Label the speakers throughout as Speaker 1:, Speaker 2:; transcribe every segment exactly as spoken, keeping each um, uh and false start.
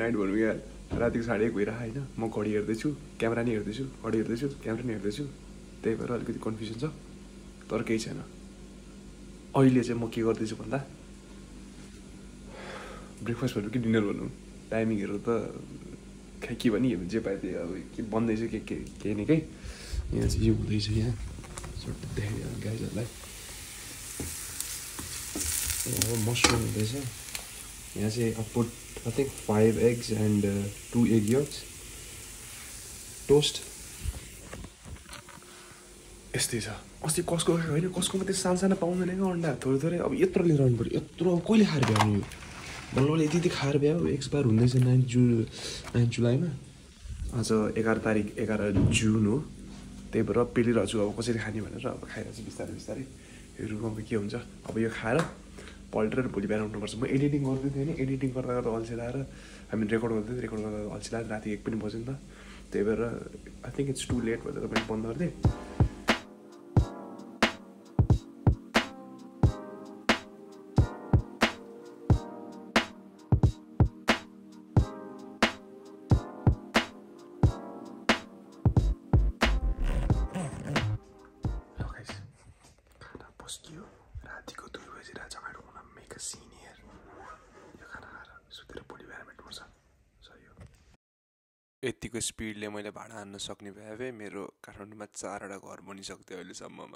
Speaker 1: Night भनौँ यार रातिको साढे एक भइरहेको होइन म घडी हेर्दैछु क्यामेरा नि हेर्दैछु घडी हेर्दैछु क्यामेरा नि हेर्दैछु त्यही भएर अलिकति कन्फ्युजन छ तर केही छैन अहिले चाहिँ म के गर्दैछु भन्दा ब्रेकफास्ट भनौँ कि डिनर भनौँ टाइमिङहरू त खै के भने जे पाए त्यही अब के बन्दैछ के के केही न केही यहाँ चाहिँ यो हुँदैछ यहाँ देखाइदियो गाइजहरूलाई अब मसरुम हुँदैछ यहाँ चाहिँ I put I think five eggs and uh, two egg yolks toast यस्तै छ अस्ति कसको होइन कसकोमा त्यो सानो सानो पाउँदैन क्या अन्डा थोरै थोरै अब यत्रो लिएर आउनु पऱ्यो यत्रो अब कहिले खाएर भ्याउनु यो बल्ल यति यति खाएर भ्यायो एक्सपायर हुँदैछ नाइन जु नाइन जुलाईमा आज एघार तारिक एघार जुन हो त्यही भएर पेलिरहेको छु अब कसरी खाने भनेर अब खाइरहेको छु बिस्तारै बिस्तारै हेरौँ अब के हुन्छ अब यो खाएर पल्टेर भोलि बिहान उठ्नुपर्छ म एडिटिङ गर्दै थिएँ होइन एडिटिङ गर्दा गर्दा अल्छी लगाएर हामी रेकर्ड गर्दै रेकर्ड गर्दा अल्छी लगाएर राति एक पनि बज्यो नि त त्यही भएर I think it's too late भनेर मैले बन्द गरिदिएँ रातिको दुई बजी राजा मेक अ सिनियर यो खाना खाएर सुतेर भोलि बिहान भेट्नुपर्छ यतिको स्पिडले मैले भाडा हान्न सक्ने भए भए मेरो काठमाडौँमा चारवटा घर बनिसक्थ्यो अहिलेसम्ममा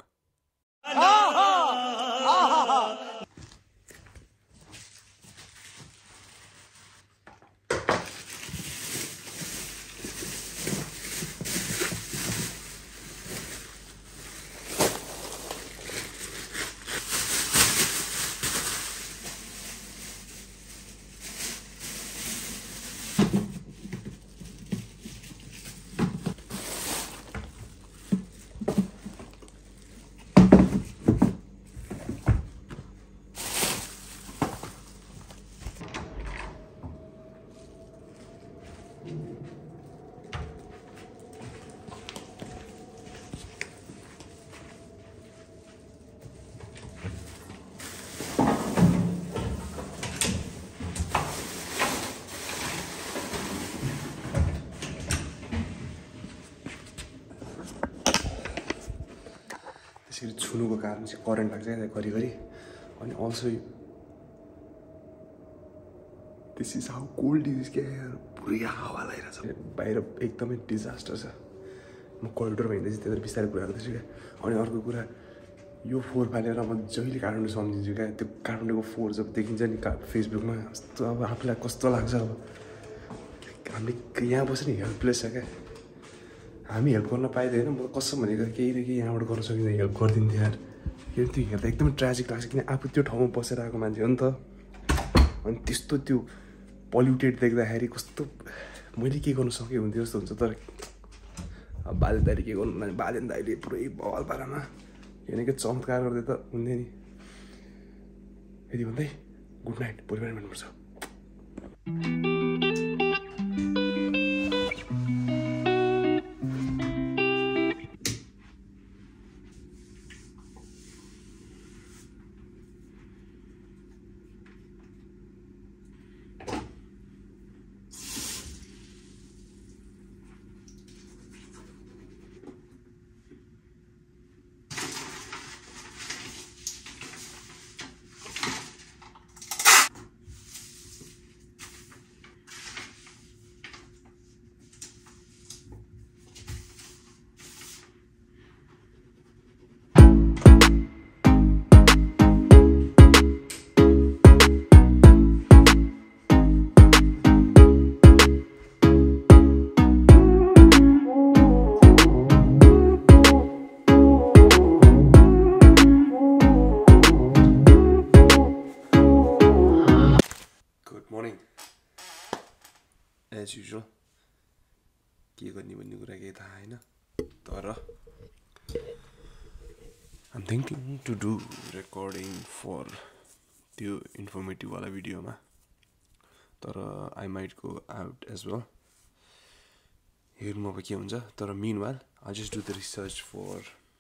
Speaker 1: त्यसरी छुनुको कारण चाहिँ करेन्ट लाग्छ क्या घरिघरि अनि also this is how cold is क्या पुरै हावा लगाइरहेको छ बाहिर एकदमै डिजास्टर छ म करिडोरमा हिँड्दैछु त्यता बिस्तारै कुरा गर्दैछु क्या अनि अर्को कुरा यो फोहोर फालेर म जहिले काठमाडौँ सम्झिन्छु क्या त्यो काठमाडौँको फोहोर जब देखिन्छ नि का फेसबुकमा कस्तो अब आफूलाई कस्तो लाग्छ अब हामीले यहाँ बस्ने हेल्पलेस छ क्या हामी हेल्प गर्न पाइँदैन म कसम भनेको केही न केही यहाँबाट गर्न सकिँदैन हेल्प गरिदिन्थ्यो यार किन त्यो हेर्दा एकदमै ट्राजिक लाग्छ किन आफू त्यो ठाउँमा बसेर आएको मान्छे हो नि त अनि त्यस्तो त्यो पल्युटेड देख्दाखेरि कस्तो मैले के गर्न सकेँ हुन्थ्यो जस्तो हुन्छ तर अब बाजे दाइले के गर्नु भने बाजे दाइले पुरै बल पारामा हेर्ने के चमत्कार गर्दै त हुन्थ्यो नि यति भन्दै गुड नाइट भोलि बिहान भन्नुपर्छ as usual के गर्ने भन्ने कुरा केही थाहा हैन तर I'm thinking to do recording for त्यो informative वाला भिडियोमा तर I might go out as well हेर्नु अब के हुन्छ तर meanwhile I'll just do the research for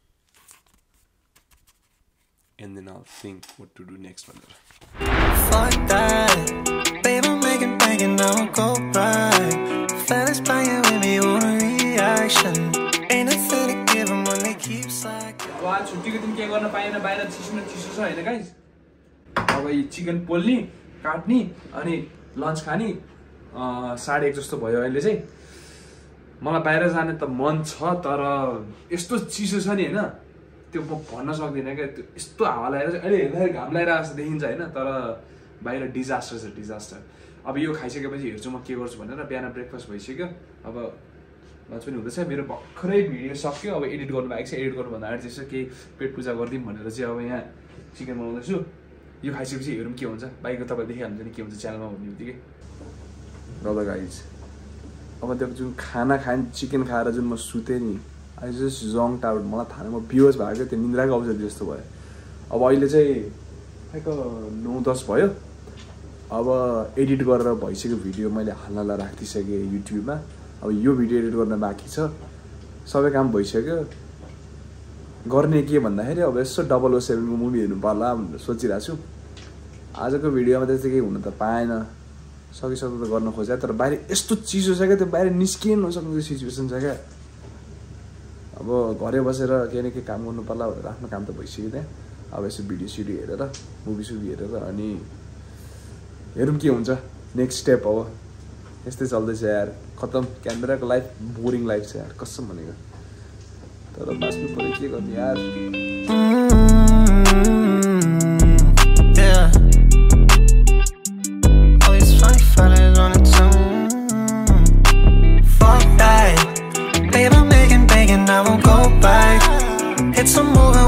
Speaker 1: and then I'll think what to do next. Fuck that, babe, I'm making pain.
Speaker 2: making, I won't go right. Fellas playing with me, want a reaction. Ain't nothing to give them when they keep slacking.
Speaker 3: अब आज छुट्टीको दिन के गर्न पाएन, बाहिर चिसो न चिसो छ हैन गाइस। अब यो चिकन पोल्ने, काट्ने अनि लन्च खाने साढे एक जस्तो भयो अहिले चाहिँ। मलाई बाहिर जाने त मन छ, तर यस्तो चिसो छ नि हैन, त्यो म भन्न सक्दिनँ क्या। त्यो यस्तो हावा लागेर चाहिँ अहिले हेर्दाखेरि घाम लागिरहेको जस्तो देखिन्छ हैन, तर बाहिर डिजास्टर छ, डिजास्टर। अब यो खाइसकेपछि हेर्छु म के गर्छु भनेर। बिहान ब्रेकफास्ट भइसक्यो, अब लन्च पनि हुँदैछ। मेरो भर्खरै भिडियो सक्यो, अब एडिट गर्नु भएको छ। एडिट गर्नुभन्दा अगाडि चाहिँ केही पेट पूजा गरिदिउँ भनेर चाहिँ अब यहाँ चिकन बनाउँदैछु। यो खाइसकेपछि हेरौँ के हुन्छ। बाइकको तपाईँले देखिहाल्नुहुन्छ नि के हुन्छ च्यानलमा भन्ने बित्तिकै। ल गाइज, अब त्यो जुन खाना खाने चिकन खाएर जुन म सुतेँ नि, आई जस्ट जङ्ट आउट। मलाई थाहा म बिहोस भएको त्यो निन्द्राको औषधि जस्तो भयो। अब अहिले चाहिँ ठ्याक्क नौ दस भयो। अब एडिट गरेर भइसक्यो भिडियो, मैले हाल्नलाई राखिदिइसकेँ युट्युबमा। अब यो भिडियो एडिट गर्न बाँकी छ, सबै काम भइसक्यो। गर्ने के भन्दाखेरि अब यसो डबल ओ सेभेनको मुभी हेर्नु पर्ला भनेर सोचिरहेको छु। आजको भिडियोमा त्यस्तो केही हुन त पाएन, सकिसक्दो त गर्न खोजेँ, तर बाहिर यस्तो चिसो छ क्या, त्यो बाहिर निस्किए नसक्ने सिचुएसन छ क्या। अब घरै बसेर केही न केही काम गर्नु पर्ला भनेर आफ्नो काम त भइसक्यो त्यहाँ। अब यसो भिडियो सिडियो हेरेर, मुभी सुभी हेरेर अनि हेरौँ के हुन्छ नेक्स्ट स्टेप। अब यस्तै चल्दैछ यार, खत्तम। क्यानबेराको लाइफ बोरिङ लाइफ छ यार, कसम भनेको। तर बाँच्नु पऱ्यो, के गर्ने यार।
Speaker 2: I won't go back. It's a moving